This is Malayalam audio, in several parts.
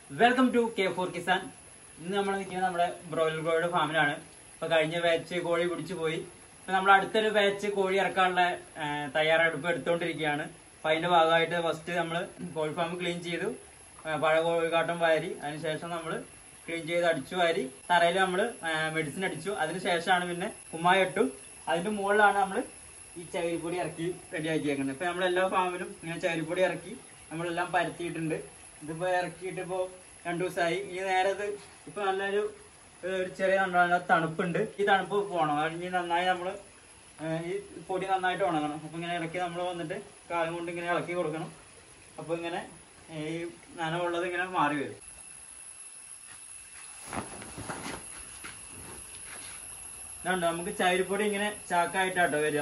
Welcome to K4 Kisan. ഇന്ന് നമ്മൾ നിൽക്കുന്നത് നമ്മുടെ ബ്രോയിലർ കോഴിയുടെ ഫാമിലാണ്. ഇപ്പൊ കഴിഞ്ഞ ബാച്ച് കോഴി പിടിച്ചു പോയി. ഇപ്പൊ നമ്മൾ അടുത്തൊരു ബാച്ച് കോഴി ഇറക്കാനുള്ള തയ്യാറെടുപ്പ് എടുത്തുകൊണ്ടിരിക്കുകയാണ്. അപ്പൊ അതിന്റെ ഭാഗമായിട്ട് ഫസ്റ്റ് നമ്മൾ കോഴി ഫാം ക്ലീൻ ചെയ്തു, പഴയ കോഴിക്കാട്ടം വാരി, അതിനുശേഷം നമ്മൾ ക്ലീൻ ചെയ്ത് അടിച്ചു വാരി, തറയിൽ നമ്മൾ മെഡിസിൻ അടിച്ചു. അതിനുശേഷമാണ് പിന്നെ കുമ്മായി ഇട്ടു. അതിന്റെ മുകളിലാണ് നമ്മൾ ഈ ചകിരിപ്പൊടി ഇറക്കി റെഡിയാക്കിയേക്കുന്നത്. ഇപ്പൊ നമ്മളെല്ലാ ഫാമിലും ഇങ്ങനെ ചകിരിപ്പൊടി ഇറക്കി നമ്മളെല്ലാം പരത്തിയിട്ടുണ്ട്. ഇതിപ്പോ ഇറക്കിയിട്ട് ഇപ്പോ 2 ദിവസമായി. ഇനി നേരെ ഇത് ഇപ്പൊ നല്ലൊരു ചെറിയ തണുപ്പുണ്ട്. ഈ തണുപ്പ് പോകണം. ഇനി നന്നായി നമ്മള് ഈ പൊടി നന്നായിട്ട് ഉണങ്ങണം. അപ്പൊ ഇങ്ങനെ ഇറക്കി നമ്മൾ വന്നിട്ട് കാലം കൊണ്ട് ഇങ്ങനെ ഇളക്കി കൊടുക്കണം. അപ്പൊ ഇങ്ങനെ ഈ നനവുള്ളത് ഇങ്ങനെ മാറി വരും. ഇതുണ്ട്, നമുക്ക് ചകിരിപ്പൊടി ഇങ്ങനെ ചാക്കായിട്ടാട്ടോ വരിക.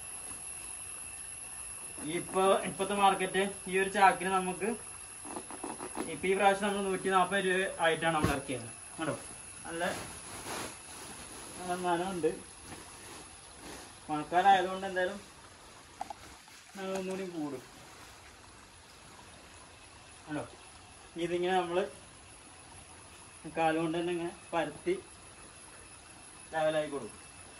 ഇപ്പത്തെ മാർക്കറ്റ് ഈ ഒരു ചാക്കിന് നമുക്ക് ഇപ്പൊ ഈ പ്രാവശ്യം നമ്മൾ 140 രൂപ ആയിട്ടാണ് നമ്മൾ ഇറക്കിയത്. കേട്ടോ, നല്ല നനവുണ്ട്. മഴക്കാലമായതുകൊണ്ട് എന്തായാലും ഒന്നുകൂടി കൂടും. കേട്ടോ, ഇതിങ്ങനെ നമ്മള് കാലുകൊണ്ട് തന്നെ ഇങ്ങനെ പരത്തി ലെവലായി കൊടുക്കും.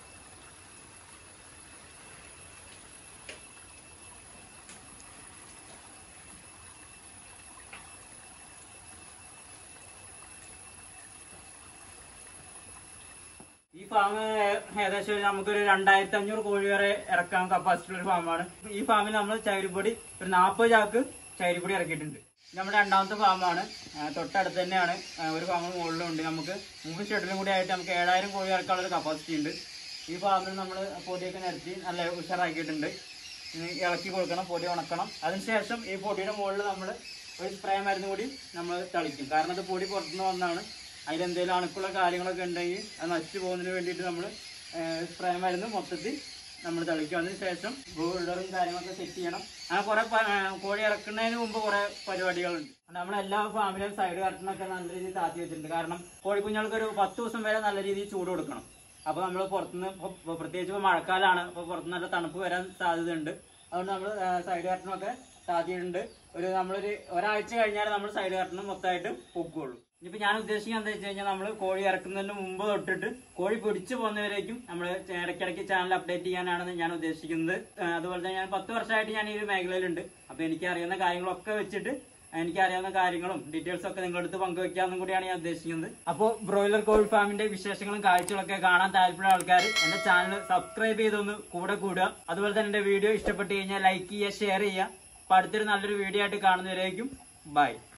ഈ ഫാം ഏകദേശം നമുക്കൊരു 2500 കോഴി വരെ ഇറക്കാൻ കപ്പാസിറ്റി ഉള്ള ഒരു ഫാമാണ്. ഈ ഫാമിൽ നമ്മൾ ചകിരിപ്പൊടി ഒരു 40 ചാക്ക് ചകിരിപ്പൊടി ഇറക്കിയിട്ടുണ്ട്. നമ്മുടെ രണ്ടാമത്തെ ഫാമാണ്, തൊട്ടടുത്ത് തന്നെയാണ്. ഒരു ഫാം മുകളിലുണ്ട്. നമുക്ക് 3 ഷെഡിലും കൂടി ആയിട്ട് നമുക്ക് 7000 കോഴി ഇറക്കാനുള്ള ഒരു കപ്പാസിറ്റി ഉണ്ട്. ഈ ഫാമിൽ നമ്മൾ പൊടിയൊക്കെ നിരത്തി നല്ല ഉഷാറാക്കിയിട്ടുണ്ട്. ഇളക്കി കൊടുക്കണം, പൊടി ഉണക്കണം. അതിനുശേഷം ഈ പൊടിയുടെ മുകളിൽ നമ്മൾ ഒരു സ്പ്രേ മരുന്ന് കൂടി നമ്മൾ തളിക്കും. കാരണം അത് പൊടി പുറത്തുനിന്ന് വന്നാണ്. അതിലെന്തെങ്കിലും അണുക്കുള്ള കാര്യങ്ങളൊക്കെ ഉണ്ടെങ്കിൽ അത് നശിച്ചു പോകുന്നതിന് വേണ്ടിയിട്ട് നമ്മൾ സ്പ്രേ മരുന്ന് മൊത്തത്തിൽ നമ്മൾ തളിക്കും. അതിനുശേഷം ബോൾഡറും കാര്യങ്ങളൊക്കെ സെറ്റ് ചെയ്യണം. അങ്ങനെ കുറെ കോഴി ഇറക്കുന്നതിന് മുമ്പ് കുറെ പരിപാടികളുണ്ട്. നമ്മളെല്ലാ ഫാമിലും സൈഡ് കർട്ടനൊക്കെ നല്ല രീതിയിൽ താത്തി വെച്ചിട്ടുണ്ട്. കാരണം കോഴിക്കുഞ്ഞുങ്ങൾക്ക് ഒരു 10 ദിവസം വരെ നല്ല രീതിയിൽ ചൂട് കൊടുക്കണം. അപ്പൊ നമ്മൾ പുറത്തുനിന്ന് പ്രത്യേകിച്ച് ഇപ്പോൾ മഴക്കാലമാണ്, അപ്പോൾ പുറത്തുനിന്ന് നല്ല തണുപ്പ് വരാൻ സാധ്യതയുണ്ട്. അതുകൊണ്ട് നമ്മൾ സൈഡ് കർട്ടനൊക്കെ താത്തിയിട്ടുണ്ട്. നമ്മളൊരു ഒരാഴ്ച കഴിഞ്ഞാൽ നമ്മൾ സൈഡ് കർട്ടനും മൊത്തമായിട്ട് പൊക്കുള്ളൂ. ഇനിയിപ്പോൾ ഞാൻ ഉദ്ദേശിക്കുന്നത് എന്താ വെച്ച് കഴിഞ്ഞാൽ നമ്മൾ കോഴി ഇറക്കുന്നതിന് മുമ്പ് തൊട്ടിട്ട് കോഴി പിടിച്ചു പോകുന്നവരേക്കും നമ്മൾ ഇടയ്ക്കിടയ്ക്ക് ചാനൽ അപ്ഡേറ്റ് ചെയ്യാനാണ് ഞാൻ ഉദ്ദേശിക്കുന്നത്. അതുപോലെ തന്നെ ഞാൻ 10 വർഷമായിട്ട് ഞാൻ ഈ ഒരു മേഖലയിലുണ്ട്. അപ്പോൾ എനിക്ക് അറിയുന്ന കാര്യങ്ങളൊക്കെ വെച്ചിട്ട് എനിക്കറിയാവുന്ന കാര്യങ്ങളും ഡീറ്റെയിൽസും ഒക്കെ നിങ്ങളുടെ അടുത്ത് പങ്കുവെക്കാമെന്നും കൂടിയാണ് ഞാൻ ഉദ്ദേശിക്കുന്നത്. അപ്പോൾ ബ്രോയിലർ കോഴി ഫാമിന്റെ വിശേഷങ്ങളും കാഴ്ചകളൊക്കെ കാണാൻ താല്പര്യമുള്ള ആൾക്കാർ എന്റെ ചാനൽ സബ്സ്ക്രൈബ് ചെയ്തൊന്ന് കൂടെ കൂടുക. അതുപോലെ തന്നെ എന്റെ വീഡിയോ ഇഷ്ടപ്പെട്ട് കഴിഞ്ഞാൽ ലൈക്ക് ചെയ്യുക, ഷെയർ ചെയ്യുക. അപ്പോൾ അടുത്തൊരു നല്ലൊരു വീഡിയോ ആയിട്ട് കാണുന്നവരേക്കും ബൈ.